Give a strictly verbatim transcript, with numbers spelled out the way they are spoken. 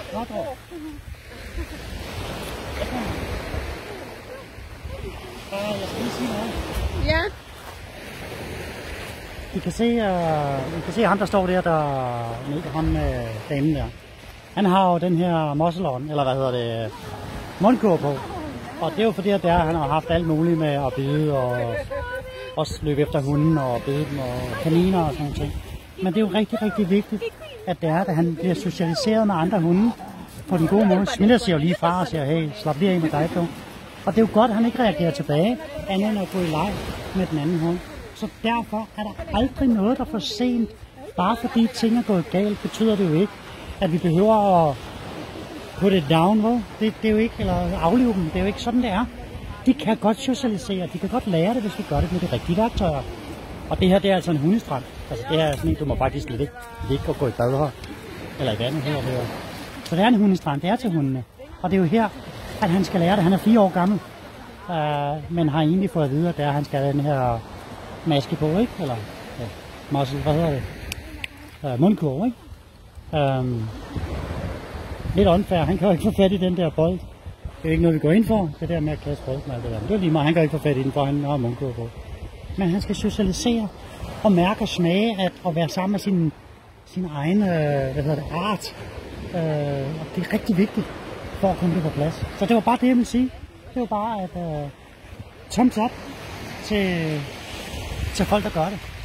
Ret over. Uh, jeg skal lige sige noget. Ja. I kan se, uh, I kan se ham, der står der, der nede ham med uh, damen der. Han har jo den her muscle on, eller hvad hedder det, mundkur på. Og det er jo fordi, at der, han har haft alt muligt med at bide og også løbe efter hunden og bide dem og kaniner og sådan noget. Men det er jo rigtig, rigtig vigtigt, at det er, at han bliver socialiseret med andre hunde på den gode måde. Smitter siger jo lige fra og siger, hey, slap lige af med dig, du. Og det er jo godt, at han ikke reagerer tilbage, andet end at gå i leg med den anden hund. Så derfor er der aldrig noget, der er for sent. Bare fordi ting er gået galt, betyder det jo ikke, at vi behøver at put it down, hvor? Det, det er jo ikke, eller aflive dem, det er jo ikke sådan, det er. De kan godt socialisere, de kan godt lære det, hvis vi gør det med de rigtige værktøjer. Og det her, det er altså en hundestrand. Altså det er sådan en, du må faktisk ligge, ligge og gå i bad her, eller i vandet her. her. Så det er en hundestrand, det er til hundene. Og det er jo her, at han skal lære det. Han er fire år gammel, uh, men har egentlig fået at vide, at, det er, at han skal have den her maske på, ikke? Eller ja, muscle, hvad hedder det? Uh, mundkurv, ikke? Um, lidt unfair. Han kan jo ikke få fat i den der bold. Det er ikke noget, vi går ind for, det der med at kaste bolden og alt det der. Men det er lige meget, han kan ikke få fat i den, for han har mundkurv på. Men han skal socialisere og mærke og smage at, at være sammen med sin, sin egen øh, hvad hedder det, art. Øh, og det er rigtig vigtigt for at komme det på plads. Så det var bare det, jeg ville sige. Det var bare at øh, thumbs up til, til folk, der gør det.